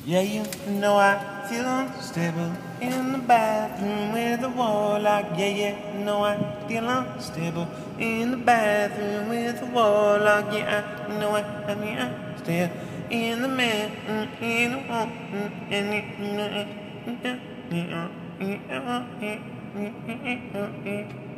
Yeah, you know I feel unstable in the bathroom with the wall lock. Yeah, you know I feel unstable in the bathroom with the wall lock. Yeah, I know I mean I still in the man, in the wall, and